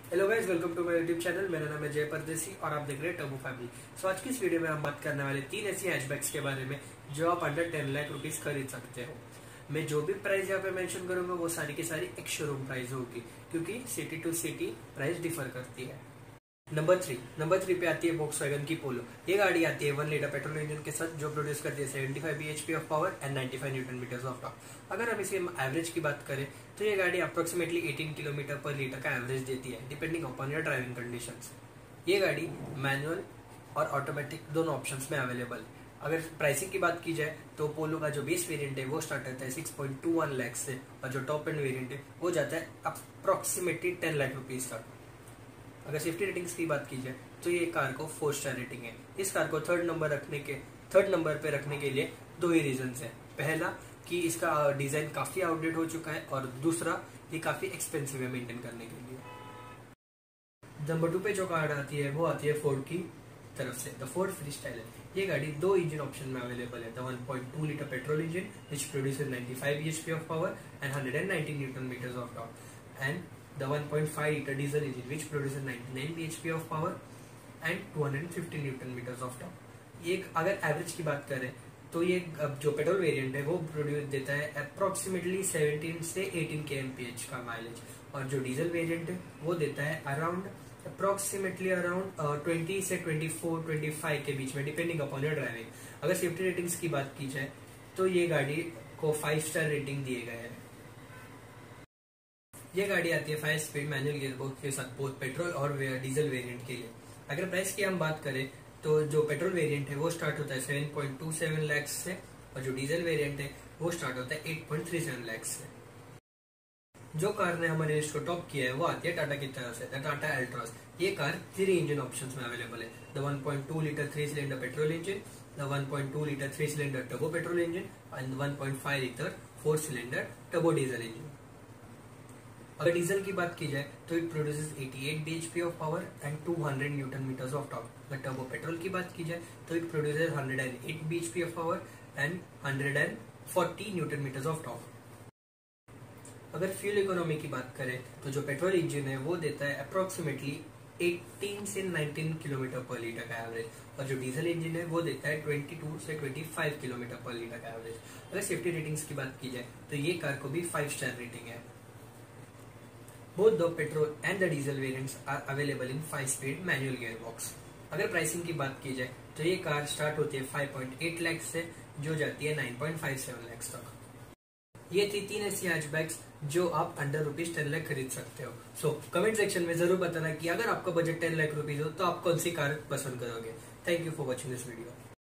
Hello guys, welcome to my YouTube channel. मेरा नाम है जय परदेसी और आप देख रहे हैं टर्बो फैमिली। सो आज की इस वीडियो में हम बात करने वाले 3 ऐसी हैचबैक्स के बारे में जो आप अंडर 10 लाख रुपीस खरीद सकते हो। मैं जो भी प्राइस यहाँ पे मेंशन करूंगा वो सारी की सारी एक शोरूम प्राइस होगी, क्योंकि city to city price differ करती है। नंबर थ्री पे आती है वोक्सवैगन की पोलो। ये गाड़ी आती है 1 लीटर पेट्रोल इंजन के साथ जो प्रोड्यूस करती है 75 bhp of power and 95 newton metres of torque. अगर हम इसके एवरेज की बात करें तो ये गाड़ी अप्रोक्सीमेटली 18 किलोमीटर पर लीटर का एवरेज देती है, depending upon your driving conditions. ये गाड़ी मैनुअल और ऑटोमेटिक दोनों ऑप्शंस में अवेलेबल है। अगर प्राइसिंग की बात की जाए तो पोलो का जो बेस वेरिएंट है वो स्टार्ट होता है 6.21 लाख से, और जो टॉप एंड वेरिएंट है वो जाता है अप्रोक्सीमेटली 10 लाख रुपीज तक। अगर सेफ्टी रेटिंग्स की बात की जाए तो ये कार को 4 स्टार रेटिंग है। इस कार को थर्ड नंबर पे रखने के लिए दो ही रीजन है। पहला कि इसका डिजाइन काफी आउटडेट हो चुका है, और दूसरा ये काफी एक्सपेंसिव है मेंटेन करने के लिए। नंबर 2 पे जो कार आती है वो आती है फोर्ड की तरफ से, द फोर्ड फ्रीस्टाइलर। ये गाड़ी दो इंजन ऑप्शन में अवेलेबल है। The 1.2 litre petrol engine which produces 95 bhp of power and 190 newton metres of torque, and the 1.5 liter diesel engine which produces 99 bhp of power and 250 newton metres of torque. ये अगर average की बात करें तो ये जो petrol variant है वो प्रोड्यूस देता है अप्रोक्सीमेटली 17 से 18 kmph का माइलेज, और जो डीजल वेरिएंट है वो देता है अप्रोक्सीमेटली अराउंड 20 से 24-25 के बीच में, डिपेंडिंग अपॉन योर ड्राइविंग। अगर सेफ्टी रेटिंग्स की बात की जाए तो ये गाड़ी को 5 स्टार रेटिंग दिए गए हैं। ये गाड़ी आती है 5 स्पीड मैनुअल गियरबॉक्स के साथ, बोथ पेट्रोल और डीजल वेरिएंट के लिए। अगर प्राइस की हम बात करें तो जो पेट्रोल वेरिएंट है वो स्टार्ट होता है 7.27 लाख से, और जो डीजल वेरिएंट है वो स्टार्ट होता है 8.37 लाख से। जो कार ने हमारे लिस्ट को टॉप किया है वो आती है टाटा की तरफ से, द टाटा एल्ट्रॉस। ये कार 3 इंजन ऑप्शंस में अवेलेबल है। The 1.2 litre 3 cylinder petrol engine, the 1.2 litre 3 cylinder turbo petrol engine and 1.5 litre 4 cylinder turbo diesel engine. अगर डीजल की बात की जाए तो it produces 88 bhp of power and 200 newton metres of torque. अगर turbo petrol की बात की जाए तो it produces 108 bhp of power and 140 Newton metres of torque. अगर फ्यूल इकोनॉमी की बात करें तो जो पेट्रोल इंजन है वो देता है अप्रोक्सीमेटली 18 से 19 किलोमीटर पर लीटर का एवरेज, और जो डीजल इंजन है वो देता है 22 से 25 किलोमीटर पर लीटर का एवरेज। अगर सेफ्टी रेटिंग्स की बात की जाए तो ये कार को भी 5 स्टार रेटिंग है। Both the petrol and the diesel variants are available in 5-speed manual gearbox। अगर प्राइसिंग की बात की जाए तो ये कार स्टार्ट होती है 5.8 लाख से, जो जाती है 9.57 लाख तक। ये थी 3 ऐसी हैचबैक्स जो आप अंडर ₹10 लाख खरीद सकते हो। सो कमेंट सेक्शन में जरूर बताना कि अगर आपका बजट 10 लाख रुपीज हो तो आप कौन सी कार पसंद करोगे। Thank you for watching this video.